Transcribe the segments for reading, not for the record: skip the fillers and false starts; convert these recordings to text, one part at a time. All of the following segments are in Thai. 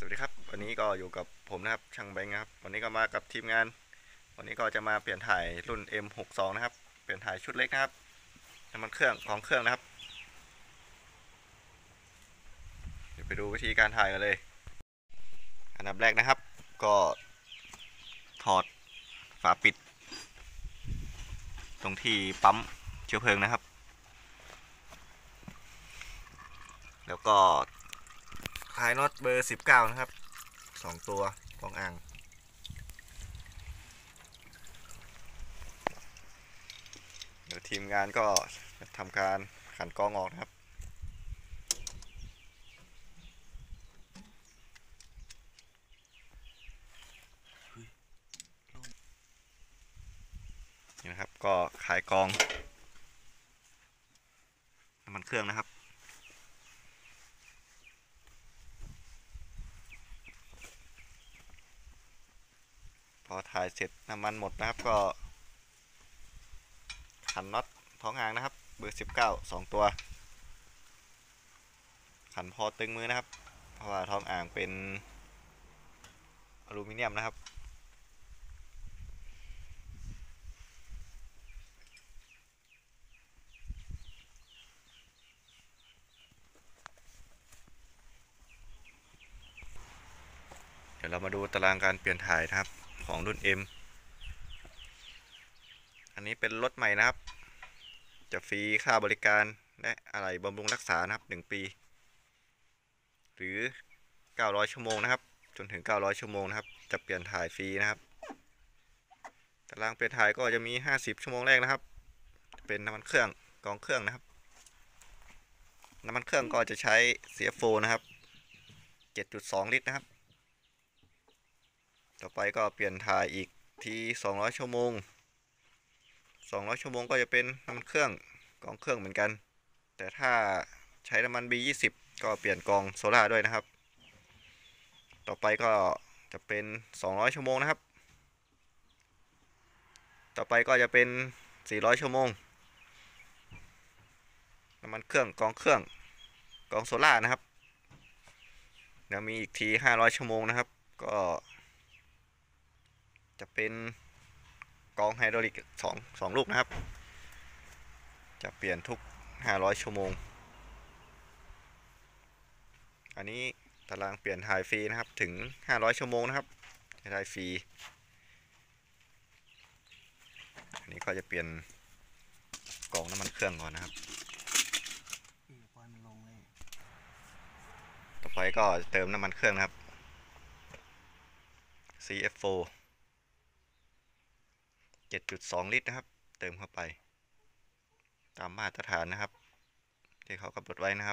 วัสดีครับวันนี้ก็อยู่กับผมนะครับช่างแบงค์นะครับวันนี้ก็มากับทีมงานวันนี้ก็จะมาเปลี่ยนถ่ายรุ่น M62 นะครับเปลี่ยนถ่ายชุดเล็กนะครับน้ำมันเครื่องของเครื่องนะครับเดี๋ยวไปดูวิธีการถ่ายกันเลยอันดับแรกนะครับก็ถอดฝาปิดตรงที่ปั๊มเชื้อเพลิงนะครับแล้วก็คลายน็อตเบอร์19นะครับ2ตัวกองอ่างเดี๋ยวทีมงานก็จะทำการขันกองออกนะครับนี่นะครับก็ขายกองน้ำมันเครื่องนะครับพอถ่ายเสร็จน้ำมันหมดนะครับก็ขันน็อตท้องอ่างนะครับเบอร์19 2ตัวขันพอตึงมือนะครับเพราะว่าท้องอ่างเป็นอลูมิเนียมนะครับเดี๋ยวเรามาดูตารางการเปลี่ยนถ่ายนะครับของรุ่น M อันนี้เป็นรถใหม่นะครับจะฟรีค่าบริการและอะไรบำรุงรักษานะครับ1 ปีหรือ900 ชั่วโมงนะครับจนถึง900 ชั่วโมงนะครับจะเปลี่ยนถ่ายฟรีนะครับตารางเปลี่ยนถ่ายก็จะมี50 ชั่วโมงแรกนะครับเป็นน้ำมันเครื่องกองเครื่องนะครับน้ำมันเครื่องก็จะใช้ CF4 นะครับ 7.2 ลิตรนะครับต่อไปก็เปลี่ยนถ่ายอีกที200 ชั่วโมง200 ชั่วโมงก็จะเป็นน้ำมันเครื่องกองเครื่องเหมือนกันแต่ถ้าใช้น้ำมัน B20 ก็เปลี่ยนกองโซล่าด้วยนะครับต่อไปก็จะเป็น200 ชั่วโมงนะครับต่อไปก็จะเป็น400 ชั่วโมงน้ำมันเครื่องกองเครื่องกองโซล่านะครับเดี๋ยวมีอีกที500 ชั่วโมงนะครับก็จะเป็นกองไฮดรอลิก2ลูกนะครับจะเปลี่ยนทุก500 ชั่วโมงอันนี้ตารางเปลี่ยนถ่ายฟรีนะครับถึง500 ชั่วโมงนะครับจะได้ฟรีอันนี้ก็จะเปลี่ยนกองน้ำมันเครื่องก่อนนะครับต่อไปก็เติมน้ำมันเครื่องนะครับ CF4 7.2 ลิตรนะครับเติมเข้าไปตามมาตรฐานนะครับที่เขากำหนดไว้นะครับ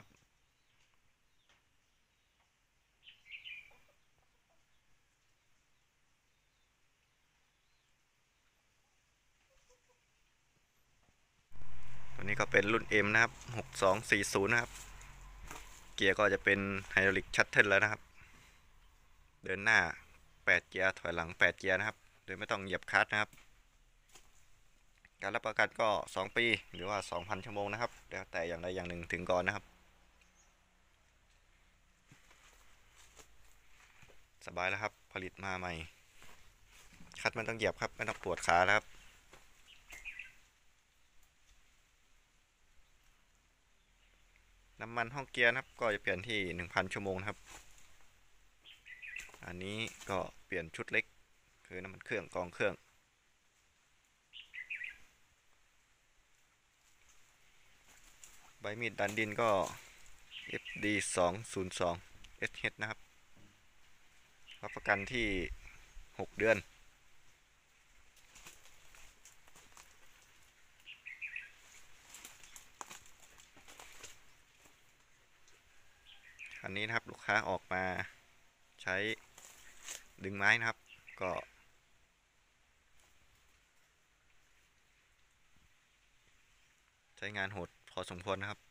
ตัวนี้ก็เป็นรุ่น M นะครับ6240นะครับเกียร์ก็จะเป็นไฮดรอลิกชัตเทิลแล้วนะครับเดินหน้า8 เกียร์ถอยหลัง8 เกียร์นะครับโดยไม่ต้องเหยียบคลัตช์นะครับการรับประกันก็2 ปีหรือว่า 2,000 ชั่วโมงนะครับแล้วแต่อย่างใดอย่างหนึ่งถึงก่อนนะครับสบายแล้วครับผลิตมาใหม่คัดไม่ต้องเหยียบครับไม่ต้องปวดขาแล้วครับน้ำมันห้องเกียร์นะครับก็จะเปลี่ยนที่ 1,000 ชั่วโมงนะครับอันนี้ก็เปลี่ยนชุดเล็กคือน้ำมันเครื่องกองเครื่องใบมีดดันดินก็ FD 202 SH นะครับรับประกันที่6 เดือนอันนี้นะครับลูกค้าออกมาใช้ดึงไม้นะครับก็ใช้งานโหดพอสมควรนะครับ